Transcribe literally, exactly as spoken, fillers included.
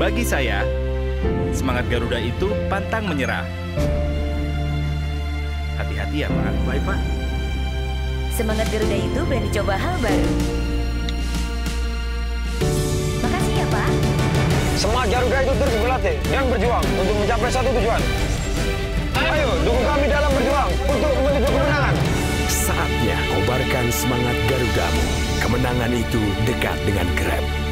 Bagi saya, semangat Garuda itu pantang menyerah. Hati-hati ya, Pak. Baik, Pak. Semangat Garuda itu berani coba hal baru. Makasih ya, Pak. Semangat Garuda itu terus berlatih dan berjuang untuk mencapai satu tujuan. Ayo, dukung kami dalam berjuang untuk menuju kemenangan. Saatnya kobarkan semangat Garudamu. Kemenangan itu dekat dengan Grab.